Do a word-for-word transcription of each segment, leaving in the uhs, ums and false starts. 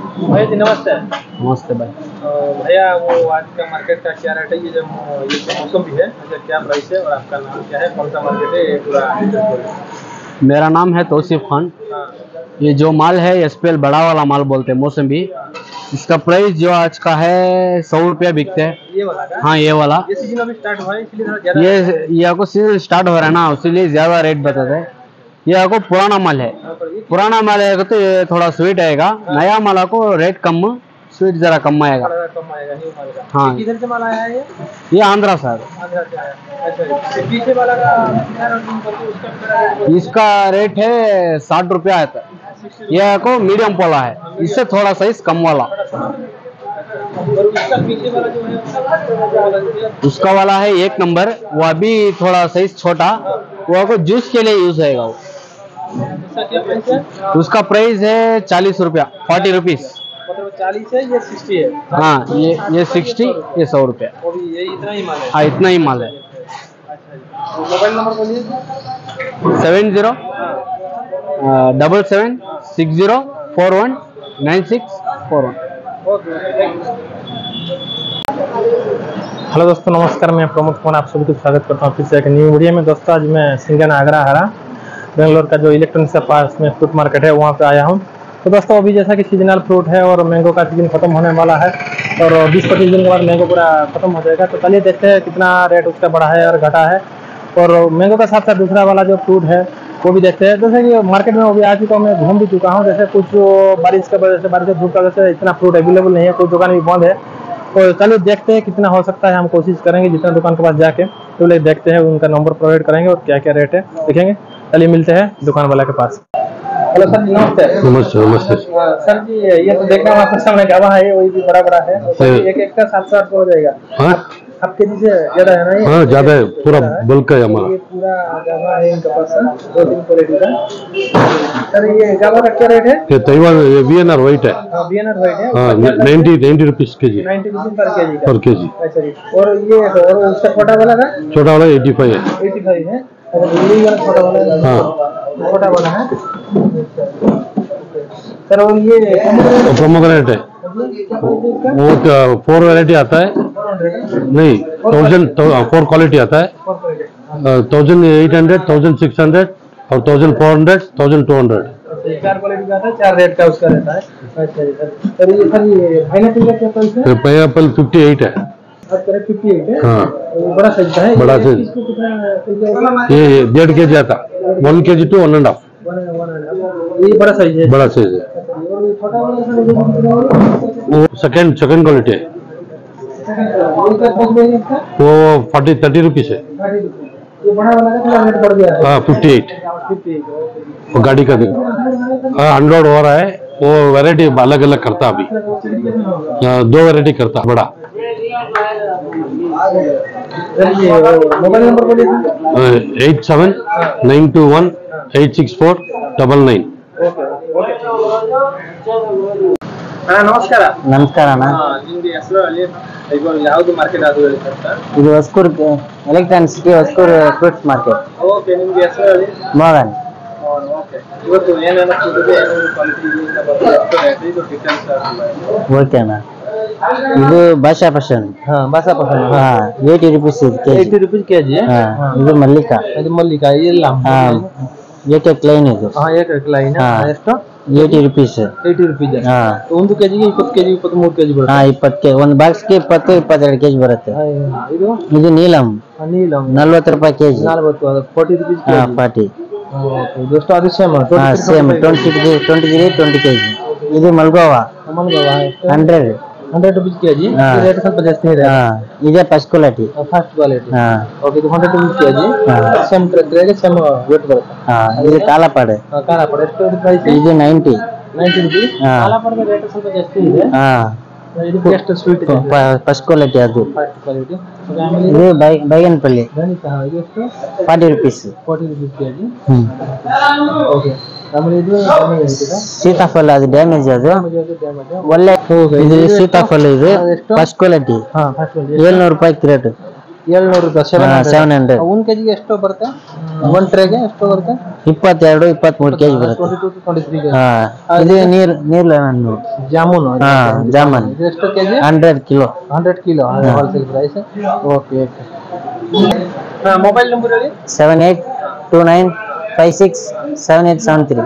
भैया जी नमस्ते। नमस्ते भाई। भैया वो आज का मार्केट का क्या रेट है? ये जो ये जो मौसम भी है, अच्छा क्या प्राइस है और आपका नाम क्या है, कौन सा मार्केट है, ये पूरा डिटेल बोलिए। मेरा नाम है तौसीफ खान। हाँ ये जो माल है एसपीएल बड़ा वाला माल बोलते हैं मौसम्बी। इसका प्राइस जो आज का है सौ रुपया बिकते हैं। ये वाला का? हाँ ये वाला। ये सीजन अभी स्टार्ट हुआ है इसलिए थोड़ा ज़्यादा ये ये आपको सीजन स्टार्ट हो रहा है ना, इसीलिए ज्यादा रेट बताते हैं। ये आपको पुराना माल है, पुराना माल है तो ये थोड़ा स्वीट आएगा। नया माल आपको रेट कम, स्वीट जरा कम आएगा। कम आएगा न्यू माल का। हाँ किधर से माल आया है ये? ये आंध्रा सर। आंध्रा से आया। अच्छा ये पीछे वाला का क्या रेट करते हैं? उसका क्या रेट बोलते हैं? इसका रेट है साठ रुपया आता है। ये आपको मीडियम पोला है, इससे थोड़ा साइज कम वाला। और उसका पीछे वाला जो है उसका उसका वाला है एक नंबर, वो अभी थोड़ा साइज छोटा, वो आपको जूस के लिए यूज होएगा। वो उसका क्या प्राइस है? उसका प्राइस है चालीस रुपया, फोर्टी रुपीज। मतलब चालीस है, ये सिक्सटी है। हाँ ये ये सिक्सटी, ये सौ रुपया। और ये इतना ही माल है? हाँ इतना ही माल है। अच्छा मोबाइल नंबर बोलिए। Seven zero double seven six zero four one nine six four one. Hello दोस्तों नमस्कार, मैं प्रमोद कुमार आप सभी को स्वागत करता हूँ फिर से एक न्यू वीडियो में। दोस्तों आज मैं सिंगन आगरा हरा बेंगलोर का जो इलेक्ट्रॉनिक्स के पास में फ्रूट मार्केट है वहाँ पे आया हूँ। तो दोस्तों अभी जैसा कि सीजनल फ्रूट है और मैंगो का सीजन खत्म होने वाला है और बीस पच्चीस दिन के बाद मैंगो पूरा खत्म हो जाएगा। तो चलिए देखते हैं कितना रेट उसका बढ़ा है और घटा है। और मैंगो का साथ साथ दूसरा वाला जो फ्रूट है वो भी देखते हैं। जैसे कि मार्केट में अभी आ चुका हूँ, मैं घूम भी चुका हूँ। जैसे कुछ बारिश की वजह से, बारिश से धूप की वजह से इतना फ्रूट अवेलेबल नहीं है, कुछ दुकान भी बंद है। तो चलिए देखते हैं कितना हो सकता है। हम कोशिश करेंगे जितना दुकान के पास जाके तो लोग देखते हैं, उनका नंबर प्रोवाइड करेंगे और क्या क्या रेट है देखेंगे। चलिए मिलते हैं दुकान वाला के पास। हेलो सर जी नमस्ते। नमस्ते नमस्ते सर जी ये तो देखना आपके सामने गावा है, वही भी बड़ा बड़ा है। एक एक का सात सात हो जाएगा। हाँ आप के जी से ज्यादा है ना ये? हाँ ज्यादा है, पूरा बल्क है हमारा। ये पूरा गावा है इनके पास, दो तीन क्वालिटी का। सर ये गावा का क्या रेट है? ये ताइवान वीएनआर वाइट है। हाँ वीएनआर वाइट है। हाँ ninety ninety rupees K G. Ninety rupees पर केजी का। पर के जी। अच्छा जी। और ये और उसका छोटा वाला का? छोटा वाला एटी फाइव है। एटी फाइव है। और ये वाला छोटा वाला है? हाँ छोटा वाला है। सर और ये प्रोमोग्रेनेट है, वो फोर वैरायटी आता है। नहीं थाउजेंड फोर क्वालिटी आता है। Thousand eight hundred, thousand six hundred और thousand four hundred, thousand two hundred. चार क्वालिटी का आता है, चार रेट का उसका रहता है। अच्छा जी सर। सर ये सर ये पाइनएप्पल का क्या प्राइस है? पाइनएप्पल फिफ्टी एट है। फिफ्टी एट है। हाँ बड़ा साइज है। बड़ा साइज। ये डेढ़ के जी आता, one K G two one and half. ये बड़ा साइज है। बड़ा साइज है। वो सेकंड सेकंड क्वालिटी है, वो फोर्टी थर्टी रुपीज है। ये बड़ा वाला का थोड़ा रेट बढ़ गया है। हाँ फिफ्टी एट। वो गाड़ी का हाँ अनलोड हो रहा है, वो वैरायटी अलग अलग करता अभी। हाँ दो वैरायटी करता बड़ा। मोबाइल नंबर बोलिए। Eight seven nine two one eight six four double nine. ಅಣ್ಣ ನಮಸ್ಕಾರ. ನಮಸ್ಕಾರ ಅಣ್ಣ. ನಿಮ್ಗೆ ಹೆಸರು ಅಲ್ಲಿ ಈಗ ಯಾವುದು ಮಾರ್ಕೆಟ್ ಅದು ಹೇಳಿ ಸರ್? ಇದು Hosakuru electronic city Hosakuru fruits market. Okay ನಿಮ್ಗೆ ಹೆಸರು ಹೇಳಿ? ಮೋಹನ್. ಓಕೆ ಇವತ್ತು ಏನೇನು ಸಿಗುತ್ತೆ, ಏನೇನು ಕ್ವಾಲಿಟಿ ಇಂದ ಬರುತ್ತೆ ಇದು ಡೀಟೇಲ್ಸ್. ಓಕೆ ಅಣ್ಣ. ಇದು ಭಾಷಾ ಪಸಂದ್. ಹಾ ಭಾಷಾ ಪಸಂದ್. ಹಾ ಏಯ್ಟಿ ರುಪೀಸ್ ಇದು ಕೆಜಿ. Eighty rupees KG. ಹಾ ಇದು ಮಲ್ಲಿಕಾ. ಇದು ಮಲ್ಲಿಕಾ ಇಲ್ಲ. ಹಾ ಏಕ್ ಲೈನ್ ಇದು. ಹಾ ಏಕ್ ಲೈನ್ ಎಷ್ಟು? Eighty rupees. Eighty rupees. ಹಾ ಒಂದು ಕೆಜಿಗೆ ಇಪ್ಪತ್ತು ಕೆಜಿ ಇಪ್ಪತ್ಮೂರು ಕೆಜಿ ಬರುತ್ತೆ. ಹಾ ಇಪ್ಪತ್ತು ಕೆಜಿ ಒಂದು ಬಾಕ್ಸ್ಗೆ ಇಪ್ಪತ್ತು ಇಪ್ಪತ್ತೆರಡು ಕೆಜಿ ಬರುತ್ತೆ. ಇದು ಇದು ನೀಲಂ. ನೀಲಂ ನಲ್ವತ್ತು ರೂಪಾಯಿ ಕೆಜಿ. ನಲ್ವತ್ತು ಫಾರ್ಟಿ ರುಪೀಸ್. ಹಾ ಫಾರ್ಟಿ. दोस्तों ಅದು ಸೇಮ್ ಹಾ ಸೇಮ್ ಟ್ವೆಂಟಿ ಟ್ವೆಂಟಿ ಗಿರಿ ಟ್ವೆಂಟಿ ಕೆಜಿ. ಇದು Malgova Malgova hundred hundred rupees KG. Rate ಸ್ವಲ್ಪ ಜಾಸ್ತಿ ಇದೆ. ಹಾ ಇದೆ ಫಸ್ಟ್ ಕ್ವಾಲಿಟಿ. First quality. ಹಾ ಓಕೆ ಇದು hundred rupees KG. Same rate same weight ಬರುತ್ತೆ. ಹಾ ಇದು ಕಾಲಾಪಾಡೆ. ಹಾ ಕಾಲಾಪಾಡೆ ಎಷ್ಟು ಪ್ರೈಸ್? ಇದು ninety ninety rupees. Kalapadi rate ಸ್ವಲ್ಪ ಜಾಸ್ತಿ ಇದೆ. ಹಾ ಇದು ಎಷ್ಟು ಸ್ವೀಟ್ ಇದೆ? ಫಸ್ಟ್ ಕ್ವಾಲಿಟಿ ಅದು. First quality. ಇದು ಬೈಗನ್ಪಲ್ಲಿ ಗಣಿತ ಇದು ಎಷ್ಟು? Forty rupees. Forty rupees KG. Hmm okay ಆಮೇಲೆ ಇದು ಸೀತಾಫಲ ಅದು ಡ್ಯಾಮೇಜ್ ಅದು ಒಳ್ಳೆ. ಇದು ಸೀತಾಫಲ ಇದು ಫಸ್ಟ್ ಕ್ವಾಲಿಟಿ. ಹಾ ಫಸ್ಟ್ ಕ್ವಾಲಿಟಿ. ಏಳ್ನೂರು ರೂಪಾಯಿ ರೇಟ್. ಏಳ್ನೂರು ರೂಪಾಯಿ ಸೆವೆನ್ ಹಂಡ್ರೆಡ್. ಒಂದು ಕೆಜಿಗೆ ಎಷ್ಟು ಬರುತ್ತೆ? ಒನ್ ಟ್ರೇಗೆ ಎಷ್ಟು ಬರುತ್ತೆ? ಇಪ್ಪತ್ತೆರಡು ಇಪ್ಪತ್ಮೂರು ಕೆಜಿ ಬರುತ್ತೆ. Twenty two to twenty three ಹಾ ಇದು ನೀರ್ ನೀರ್ ಹಣ್ಣು ಜಾಮೂನು. ಹಾ ಜಾಮೂನ್ ಇದು ಎಷ್ಟು KG? Hundred kilo. Hundred kilo wholesale price. Okay okay. Mobile number ಹೇಳಿ. Seven eight two nine five six seven eight seven three.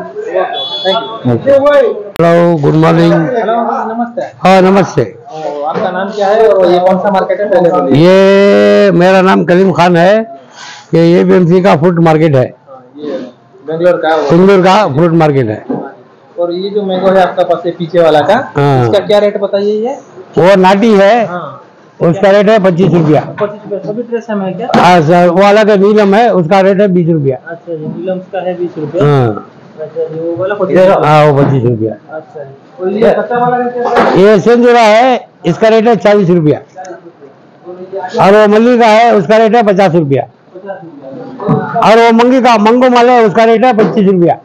Hello good morning. Hello नमस्ते. हाँ नमस्ते. आपका नाम क्या है और ये कौन सा मार्केट है पहले बोलिए. ये मेरा नाम कलीम खान है. ये एपीएमसी का फ्रूट मार्केट है. ये बेंगलोर का बेंगलोर का फ्रूट मार्केट है. और ये जो मैंगो है आपका पास पीछे वाला का, इसका क्या रेट बताइए? ये वो नाटी है. हाँ. उसका रेट है पच्चीस रुपया. पच्चीस रुपया सभी ड्रेस है क्या? हाँ सर वो अलग है नीलम है उसका रेट है बीस रुपया. अच्छा जी नीलम का है बीस रुपया. हाँ वो वाला पच्चीस. हाँ वो पच्चीस रुपया. अच्छा और ये कच्चा वाला रेट क्या है? ये सेंजुरा है इसका रेट है चालीस रुपया. और वो मल्ली का है उसका रेट है पचास रुपया. और वो मंगी का मंगो माल है उसका रेट है पच्चीस रुपया.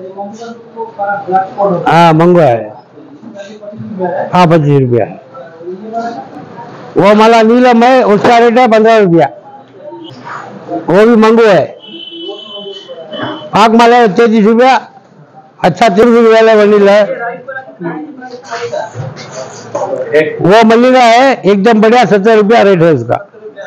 हाँ मंगो है. हाँ पच्चीस रुपया. वो माला नीलम है उसका रेट है पंद्रह रुपया. वो भी मंगो है. पाक माल है तैतीस रुपया. अच्छा तीस रुपये वाला वनीला है. वो मल्लिका है एकदम बढ़िया सत्तर रुपया रेट है उसका.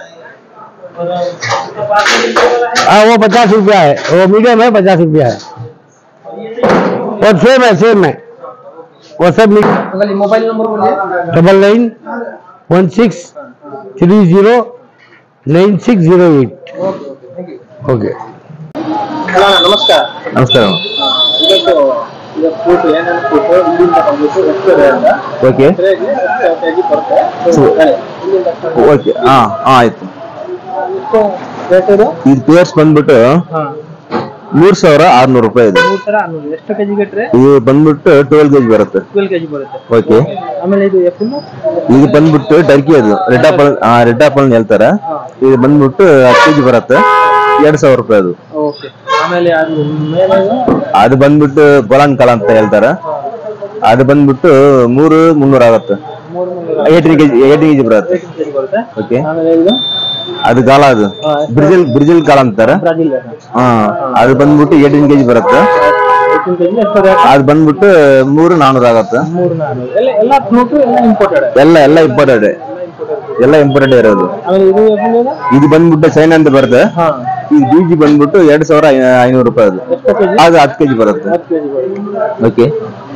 हाँ वो पचास रुपया है. वो मीडियम है पचास रुपया है. और सेम है सेम है वो सब. मोबाइल नंबर बोलिए. Double nine one six three zero nine six zero eight. Okay ನಮಸ್ಕಾರ. ನಮಸ್ಕಾರ. ಇವತ್ತು ಈಗ ಫ್ರೂಟ್ ಏನೇನು ಫ್ರೂಟ್ ಇಲ್ಲಿಂದ ಬಂದ್ಬಿಟ್ಟು ಎಷ್ಟು ಅಂತ ಓಕೆ ಕೆಜಿ ಬರುತ್ತೆ. ಓಕೆ ಹಾಂ ಆಯ್ತು. ಎಷ್ಟು ರೇಟ್ ಇದು? ಇದು ಪೇರ್ಸ್ ಬಂದ್ಬಿಟ್ಟು ಹಾಂ ಮೂರು ಸಾವಿರ ಆರ್ನೂರು ರೂಪಾಯಿ ಇದೆ. ಮೂರು ಸಾವಿರ ಆರ್ನೂರು. ಎಷ್ಟು ಕೆಜಿ ಗಟ್ರೆ? ಇದು ಬಂದ್ಬಿಟ್ಟು ಟ್ವೆಲ್ ಕೆಜಿ ಬರುತ್ತೆ. ಟ್ವೆಲ್ ಕೆಜಿ ಬರುತ್ತೆ. ಓಕೆ ಆಮೇಲೆ ಇದು ಎಫ್ ಇದು ಬಂದ್ಬಿಟ್ಟು ಟರ್ಕಿ ಅದು ರೆಡ್ ಆಪಲ್. ಹಾಂ ರೆಡ್ ಆಪಲ್ ಹೇಳ್ತಾರೆ. ಇದು ಬಂದ್ಬಿಟ್ಟು ಹತ್ತು ಕೆಜಿ ಬರುತ್ತೆ ಎರಡು ಸಾವಿರ ರೂಪಾಯಿ ಅದು. ಓಕೆ ಆಮೇಲೆ ಅದು ಮೇಲೆ ಅದು ಬಂದ್ಬಿಟ್ಟು ಗೋಲಾನ್ ಕಾಲ ಅಂತ ಹೇಳ್ತಾರೆ. ಅದು ಬಂದ್ಬಿಟ್ಟು ಮೂರು ಮುನ್ನೂರ ಆಗುತ್ತೆ. ಮೂರು ಮುನ್ನೂರ ಏಯ್ಟೀನ್ ಕೆಜಿ ಏಯ್ಟೀನ್ ಕೆಜಿ ಬರುತ್ತೆ. ಕೆಜಿ ಬರುತ್ತೆ. ಓಕೆ ಆಮೇಲೆ ಇದು ಅದು ಕಾಲ ಅದು ಬ್ರಿಜಿಲ್ ಬ್ರಿಜಿಲ್ ಕಾಲ ಅಂತಾರೆ. ಬ್ರಾಜಿಲ್. ಹಾ ಅದು ಬಂದ್ಬಿಟ್ಟು ಏಯ್ಟೀನ್ ಕೆಜಿ ಬರುತ್ತೆ. ಏಯ್ಟೀನ್ ಕೆಜಿ ಎಷ್ಟು ರೇಟ್? ಅದು ಬಂದ್ಬಿಟ್ಟು ಮೂರು ನಾನೂರು ಆಗುತ್ತೆ. ಮೂರು ನಾನೂರು. ಎಲ್ಲ ಎಲ್ಲ ಫ್ರೂಟ್ ಎಲ್ಲ ಇಂಪೋರ್ಟೆಡ್. ಎಲ್ಲ ಎಲ್ಲ ಇಂಪೋರ್ಟೆಡ್ ಎಲ್ಲ ಇಂಪೋರ್ಟೆಡ್ ಇರೋದು. ಆಮೇಲೆ ಇದು ಎಫ್ ಇದು ಬಂದ್ಬಿಟ್ಟು ಚೈನಾ ಅಂತ ಬರುತ್ತೆ. ಹಾ ಇದು ಬೀಜಿ ಬಂದ್ಬಿಟ್ಟು ಎರಡ್ ಸಾವಿರ ಐನೂರು ರೂಪಾಯಿ ಅದು. ಎಷ್ಟು ಕೆಜಿ? ಅದು ಹತ್ತು ಕೆಜಿ ಬರುತ್ತೆ. ಹತ್ತು ಕೆಜಿ ಬರುತ್ತೆ. ಓಕೆ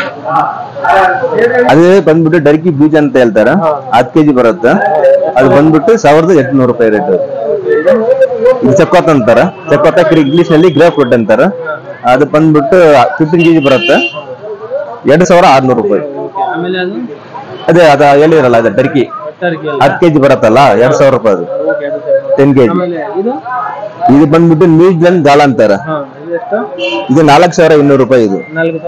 ಅದೇ ಬಂದ್ಬಿಟ್ಟು ಡರ್ಕಿ ಬೀಜ ಅಂತ ಹೇಳ್ತಾರೆ. ಹತ್ತು ಕೆಜಿ ಬರುತ್ತೆ. ಅದು ಬಂದ್ಬಿಟ್ಟು ಸಾವಿರದ ಎಂಟುನೂರು ರೂಪಾಯಿ ರೇಟ್. ಇದು ಚಕ್ಕೋತ್ ಅಂತಾರ. ಚಕ್ಕೋತ ಇಂಗ್ಲಿಷ್ ನಲ್ಲಿ ಗ್ರೇಪ್ ಫ್ರೂಟ್ ಅಂತಾರ. ಅದು ಬಂದ್ಬಿಟ್ಟು ಫಿಫ್ಟೀನ್ ಕೆಜಿ ಬರುತ್ತೆ ಎರಡು ಸಾವಿರ ಆರ್ನೂರು ರೂಪಾಯಿ. ಆಮೇಲೆ ಅದು ಅದೇ ಅದ ಹೇಳಿರಲ್ಲ ಅದೇ ಟರ್ಕಿ ಹತ್ತು ಕೆಜಿ ಬರತ್ತಲ್ಲ ಎರಡ್ ಸಾವಿರ ರೂಪಾಯಿ ಅದು ಟೆನ್ ಕೆಜಿ. ಇದು ಬಂದ್ಬಿಟ್ಟು ನ್ಯೂಜಿಲೆಂಡ್ ಗಾಲ ಅಂತಾರ. ಇದು ನಾಲ್ಕು ಸಾವಿರ ಇನ್ನೂರು ರೂಪಾಯಿ. ಇದು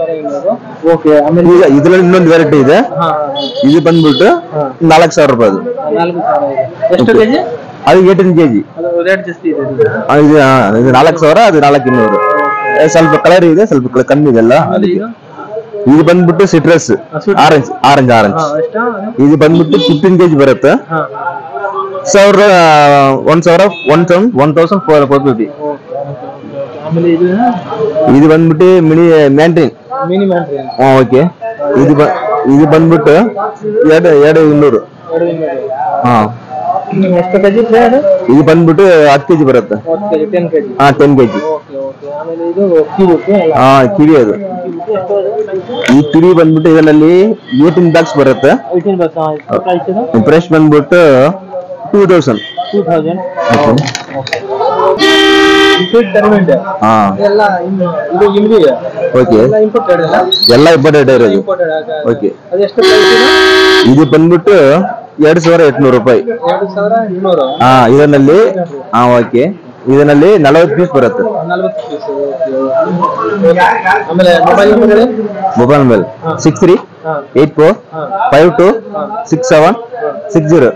ಈಗ ಇದ್ರಲ್ಲಿ ಇನ್ನೊಂದು ವೆರೈಟಿ ಇದೆ. ಇದು ಬಂದ್ಬಿಟ್ಟು ನಾಲ್ಕು ಸಾವಿರ ರೂಪಾಯಿ. ಅದು ಅದು ಏಟೀನ್ ಕೆಜಿ. ಇದು ಇದು ನಾಲ್ಕು ಸಾವಿರ ಅದು ನಾಲ್ಕು ಇನ್ನೂರು. ಸ್ವಲ್ಪ ಕಲರ್ ಇದೆ ಸ್ವಲ್ಪ ಕಮ್ಮಿ ಇದೆಲ್ಲ. ಇದು ಬಂದ್ಬಿಟ್ಟು ಸಿಟ್ರಸ್ ಆರೆಂಜ್ ಆರೆಂಜ್ ಆರೆಂಜ್. ಇದು ಬಂದ್ಬಿಟ್ಟು ಫಿಫ್ಟೀನ್ ಕೆಜಿ ಬರುತ್ತೆ. ಸಾವಿರ ಒನ್ ಸಾವಿರ one thousand one thousand four four fifty. ಇದು ಬಂದ್ಬಿಟ್ಟು ಮಿನಿ ಮ್ಯಾಂಟ್ರಿನ್. ಓಕೆ ಇದು ಇದು ಬಂದ್ಬಿಟ್ಟು ಎರಡು ಎರಡು ಇನ್ನೂರು. ಹಾ ಇದು ಬಂದ್ಬಿಟ್ಟು ಹತ್ತು ಕೆಜಿ ಬರುತ್ತೆ. ಹಾ ಟೆನ್ ಕೆಜಿ. ಹಾ ಕಿವಿ ಅದು. ಈ ಕಿವಿ ಬಂದ್ಬಿಟ್ಟು ಇದರಲ್ಲಿ ಏಟೀನ್ ಬ್ಯಾಗ್ಸ್ ಬರುತ್ತೆ. ಫ್ರೆಶ್ ಬಂದ್ಬಿಟ್ಟು ಟೂ ತೌಸಂಡ್. ಹಾ ಓಕೆ ಎಲ್ಲ ಇಂಪೋರ್ಟೆಡ್ ಇರೋದು. ಓಕೆ ಇದು ಬಂದ್ಬಿಟ್ಟು ಎರಡ್ ಸಾವಿರ ಎಂಟುನೂರು ರೂಪಾಯಿ. ಹಾ ಇದರಲ್ಲಿ ಹಾ ಓಕೆ ಇದರಲ್ಲಿ ನಲವತ್ತು ಪೀಸ್ ಬರುತ್ತೆ. ಮೊಬೈಲ್ ಮೇಲೆ six three eight four five two six seven six zero.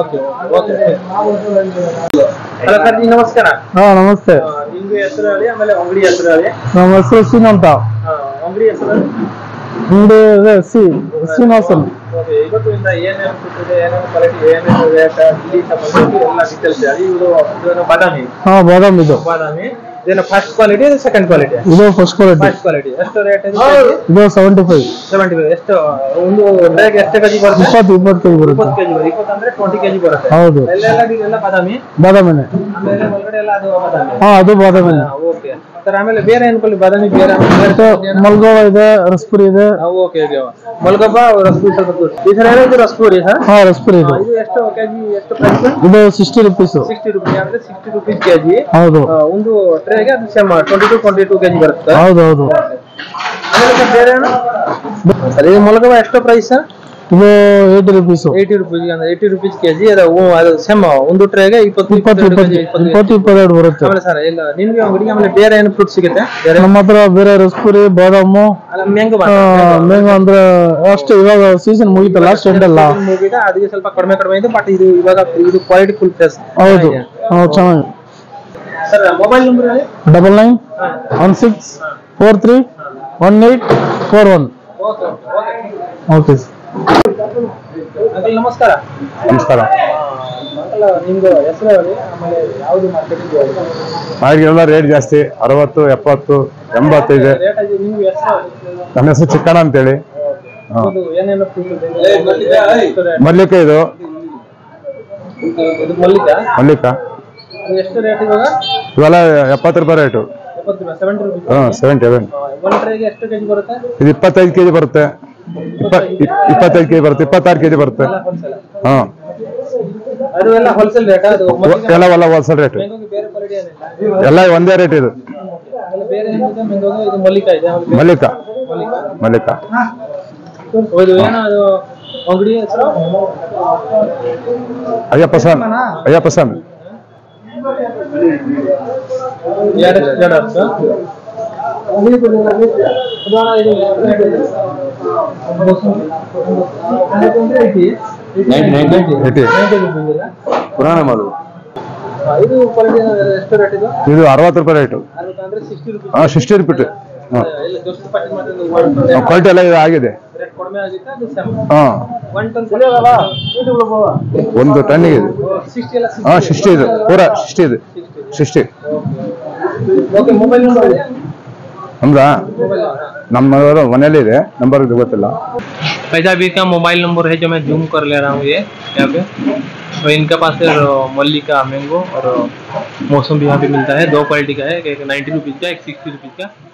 Hello sir ನಮಸ್ಕಾರ. ಹಾ ನಮಸ್ತೆ. ನಿಮ್ಗೆ ಹೆಸರು ಹೇಳಿ ಆಮೇಲೆ ಅಂಗಡಿ ಹೆಸರು ಹೇಳಿ. ನಮ್ಮ ಹೆಸರು ಸೀನ್ ಅಂತ. ಅಂಗಡಿ ಹೆಸರು ನಿಮ್ದು ಸಿ ಸಿ ನಾಸಲ್ ಓಕೆ ಇವತ್ತು ಇಂದ ಏನೇನು ಕೊಟ್ಟಿದೆ ಏನೇನು ಕ್ವಾಲಿಟಿ ಏನೇನು ರೇಟ್ ಇಲ್ಲಿ ಸಂಬಂಧಿಸಿ ಎಲ್ಲ ಡೀಟೇಲ್ಸ್ ಹೇಳಿ. ಇದು ಇದು ಬಾದಾಮಿ. ಹಾ ಬಾದಾಮಿ ಇದು ಬಾದಾಮಿ ಇದೇನು ಫಸ್ಟ್ ಕ್ವಾಲಿಟಿ ಇದು ಸೆಕೆಂಡ್ ಕ್ವಾಲಿಟಿ? ಇದು ಫಸ್ಟ್ ಕ್ವಾಲಿಟಿ. ಫಸ್ಟ್ ಕ್ವಾಲಿಟಿ ಎಷ್ಟು ರೇಟ್ ಇದೆ? ಇದು ಸೆವೆಂಟಿ ಫೈವ್ ಸೆವೆಂಟಿ ಫೈವ್. ಎಷ್ಟು ಒಂದು ಬ್ಯಾಗ್ ಎಷ್ಟು ಕೆಜಿ ಬರುತ್ತೆ? ಇಪ್ಪತ್ತು ಇಪ್ಪತ್ತು ಕೆಜಿ ಬರುತ್ತೆ. ಇಪ್ಪತ್ತು ಕೆಜಿ ಬರುತ್ತೆ. ಇಪ್ಪತ್ತು ಅಂದ್ರೆ ಟ್ವೆಂಟಿ ಕೆಜಿ ಬರುತ್ತೆ. ಹೌದು. ಎಲ್ಲೆಲ್ಲ ಇದೆಲ್ಲ ಬಾದಾಮಿ ಬಾದಾಮಿನೇ. ಆಮೇಲೆ ಒಳಗಡೆ ಎಲ್ಲ ಅದು ಬಾದಾಮಿ. ಹಾ ಅದು ಬಾದಾಮಿನೇ. Okay sir. ಆಮೇಲೆ ಬೇರೆ ಏನು ಕೊಲ್ಲಿ ಬಾದಾಮಿ ಬೇರೆ ಮಲ್ಗೋವಾ ಇದೆ, ರಸ್ಪುರಿ ಇದೆ. Okay okay. ಮಲ್ಗೋಬಾ ರಸ್ಪುರಿ ಸ್ವಲ್ಪ ಈ ಸರ್ ಏನಿದೆ ರಸ್ಪುರಿ ಸರ್? ಹಾ ರಸ್ಪುರಿ ಇದೆ. ಇದು ಎಷ್ಟು ಕೆಜಿ ಎಷ್ಟು ಪ್ರೈಸ್? ಇದು ಸಿಕ್ಸ್ಟಿ ರುಪೀಸ್. ಸಿಕ್ಸ್ಟಿ ರುಪೀಸ್ ಅಂದ್ರೆ ಸಿಕ್ಸ್ಟಿ ರುಪೀಸ್ ಕೆಜಿ. ಹೌದು. ಒಂದು ಟ್ರೇಗೆ ಅದು same twenty two twenty two KG ಬರುತ್ತೆ. ಹೌದು ಹೌದು. ಆಮೇಲೆ ಸರ್ ಬೇರೆ ಏನು ಸರ್? ಇದು ಮಲ್ಗೋಬಾ ಎಷ್ಟು ಪ್ರೈಸ್? ಇದು ಏಯ್ಟಿ ರುಪೀಸ್. ಏಯ್ಟಿ ರುಪೀಸ್ ಅಂದ್ರೆ ಏಯ್ಟಿ ರುಪೀಸ್ ಕೆಜಿ. ಅದು ಅದು ಸೇಮ್ ಒಂದು ಟ್ರೇಗೆ ಇಪ್ಪತ್ತು ಇಪ್ಪತ್ತು ಇಪ್ಪತ್ತು ಇಪ್ಪತ್ತೆರಡು ಬರುತ್ತೆ. ಆಮೇಲೆ ಸರ್ ಇಲ್ಲ ನಿಮ್ಗೆ ಅಂಗಡಿಗೆ ಆಮೇಲೆ ಬೇರೆ ಏನು ಫ್ರೂಟ್ ಸಿಗುತ್ತೆ? ಬೇರೆ ನಮ್ಮ ಹತ್ರ ಬೇರೆ ರಸ್ಪುರಿ, ಬಾದಾಮು, ಮ್ಯಾಂಗೋ ಮ್ಯಾಂಗೋ ಅಂದ್ರೆ ಅಷ್ಟು ಇವಾಗ ಸೀಸನ್ ಮುಗಿತಲ್ಲ, ಲಾಸ್ಟ್ ಎಂಡ್ ಅಲ್ಲ, ಮುಗಿದ ಅದಕ್ಕೆ ಸ್ವಲ್ಪ ಕಡಿಮೆ ಕಡಿಮೆ ಇದೆ. ಬಟ್ ಇದು ಇವಾಗ ಇದು ಕ್ವಾಲಿಟಿ ಫುಲ್ ಫ್ರೆಶ್. ಹೌದು ಹೌದು ಚೆನ್ನಾಗಿ. ಸರ್ ಮೊಬೈಲ್ ನಂಬರ್ ಹೇಳಿ. Double nine one six four three one eight four one. Okay okay uncle ನಮಸ್ಕಾರ. ನಮಸ್ಕಾರ. ಅಂಕಲ್ ನಿಮ್ದು ಹೆಸರು ಹೇಳಿ, ಆಮೇಲೆ ಯಾವುದು ಮಾರ್ಕೆಟಿಂಗ್ ಹೇಳಿ. ಮಾರ್ಕೆಟ್ಗೆಲ್ಲ ರೇಟ್ ಜಾಸ್ತಿ, ಅರವತ್ತು ಎಪ್ಪತ್ತು ಎಂಬತ್ತೈದು. ರೇಟ್ ಇದೆ. ನಿಮ್ಗೆ ಹೆಸರು? ನನ್ನ ಹೆಸರು ಚಿಕ್ಕಣ್ಣ ಅಂತೇಳಿ. ಇದು ಏನೇನು fruit ಇದೆ? ಮಲ್ಲಿಕ ಇದು ಇದು ಮಲ್ಲಿಕ. ಮಲ್ಲಿಕ ಇದು ಎಷ್ಟು ರೇಟ್ ಇವಾಗ? ಇವೆಲ್ಲ ಎಪ್ಪತ್ತು ರೂಪಾಯಿ ರೇಟು. ಎಪ್ಪತ್ತು ರೂಪಾಯಿ ಸೆವೆಂಟಿ ರುಪೀಸ್. ಹಾಂ ಸೆವೆಂಟಿ ಸೆವೆನ್. ಒಂದು ಟ್ರೇಗೆ ಎಷ್ಟು ಕೆಜಿ ಬರುತ್ತೆ? ಇದು ಇಪ್ಪತ್ತೈದು ಕೆಜಿ ಬರುತ್ತೆ. ಇಪ್ಪ ಇಪ್ಪತ್ತೈದು ಕೆಜಿ ಬರುತ್ತೆ, ಇಪ್ಪತ್ತಾರು ಕೆಜಿ ಬರುತ್ತೆ. ಹಾಂ ಅದು ಎಲ್ಲ ಹೋಲ್ಸೇಲ್ ರೇಟ್. ಅದು ಎಲ್ಲ ಎಲ್ಲ ಹೋಲ್ಸೇಲ್ ರೇಟ್. ಮ್ಯಾಂಗೋಗೆ ಬೇರೆ ಕ್ವಾಲಿಟಿ ಏನಿಲ್ಲ, ಎಲ್ಲ ಒಂದೇ ರೇಟ್ ಇದು. ಆಮೇಲೆ ಬೇರೆ ಏನಿದೆ ಮ್ಯಾಂಗೋಗೆ? ಇದು ಮಲ್ಲಿಕ ಇದೆ. ಆಮೇಲೆ ಬೇರೆ ಮಲ್ಲಿಕ ಮಲ್ಲಿಕ. ಮಲ್ಲಿಕ ಇದು ಏನೋ ಅದು ಅಂಗಡಿ ಹೆಸರು? ಅಯ್ಯಪ್ಪ ಸ್ವಾಮಿ. ಅಯ್ಯಪ್ಪ ಸ್ವಾಮಿ. ಎರಡು ಎರಡು ಅರ್ಥ. ಪುರಾಣ ಮಾಲು. ಇದು ಕ್ವಾಲಿಟಿ ಎಷ್ಟು ರೇಟ್ ಇದು? ಇದು ಅರವತ್ತು ರೂಪಾಯಿ ರೇಟು. ಅರವತ್ತು ಅಂದ್ರೆ ಸಿಕ್ಸ್ಟಿ ರುಪೀಸ್. ಹಾಂ ಸಿಕ್ಸ್ಟಿ ರುಪೀಸ್. ಹಾಂ ಇಲ್ಲ ದೋಸ್ತ ಪಾಟಿ ಮಾಡಿದ್ರೆ ಕ್ವಾಲಿಟಿ ಎಲ್ಲ ಇದು ಆಗಿದೆ. ರೇಟ್ ಕಡಿಮೆ ಆಗಿತ್ತು. ಅದು ಸೇಮ್ ಹಾಂ ಒನ್ ಟನ್ ಒಂದು ಟನ್ನಿಗೆ ಇದು. ಸಿಕ್ಸ್ಟಿ ಎಲ್ಲ ಹಾಂ ಸಿಕ್ಸ್ಟಿ ಇದು ಪೂರಾ ಸಿಕ್ಸ್ಟಿ ಇದು ಸಿಕ್ಸ್ಟಿ. ಓಕೆ. ಮೊಬೈಲ್ ನಂಬರ್ ನಮ್ದಾ? ಮೊಬೈಲ್ ನಮ್ಮ ಮನೇಲಿ ಇದೆ, ನಂಬರ್ ಇದು ಗೊತ್ತಿಲ್ಲ. फैजाबी का मोबाइल नंबर है जो मैं जूम कर ले रहा हूँ ये यहाँ पे. तो इनके पास है मल्लिका, मैंगो और मौसम भी यहाँ पे मिलता है. दो क्वालिटी का है, एक नाइन्टी रुपीज़ का, एक सिक्सटी रुपीज़ का.